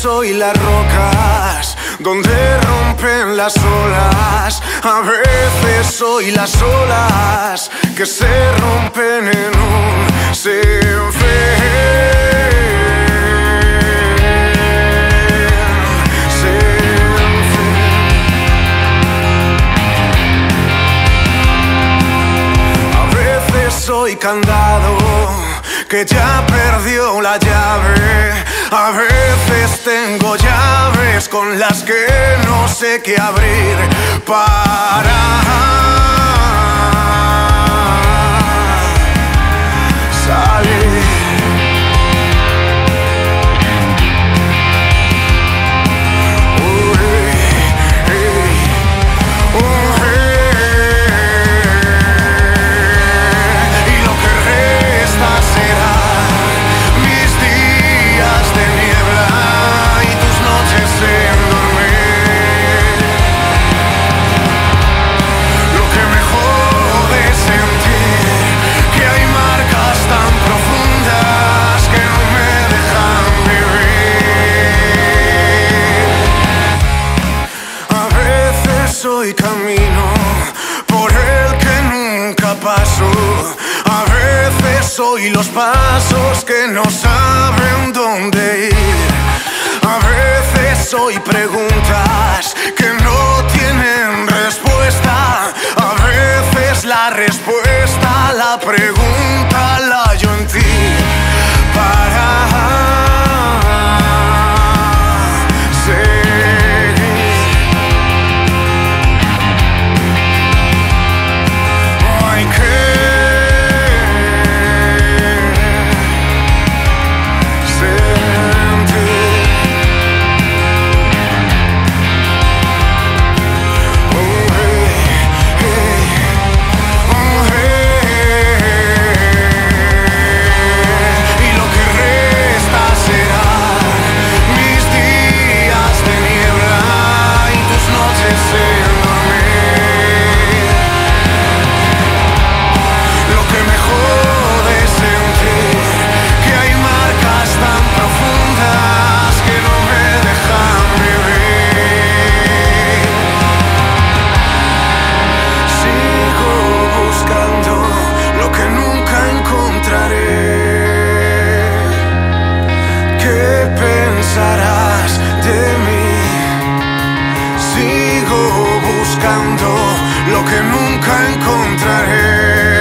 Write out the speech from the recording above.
soy las rocas donde rompen las olas. A veces soy las olas que se rompen en un sinfín. Soy candado que ya perdió la llave. A veces tengo llaves con las que no sé qué abrir para salir. Soy camino por el que nunca paso. A veces soy los pasos que no saben dónde ir. A veces soy preguntas que no tienen respuesta. A veces la respuesta a la pregunta la hallo en ti. Lo que nunca encontraré.